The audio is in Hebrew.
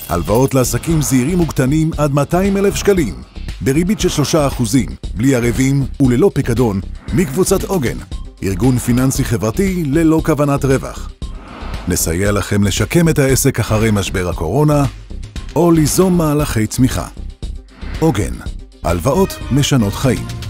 הלוואות לעסקים זעירים וקטנים עד 200,000 שקלים, בריבית של 3%, בלי ערבים וללא פיקדון, מקבוצת עוגן, ארגון פיננסי חברתי ללא כוונת רווח. נסייע לכם לשקם את העסק אחרי משבר הקורונה, או ליזום מהלכי צמיחה. עוגן, הלוואות משנות חיים.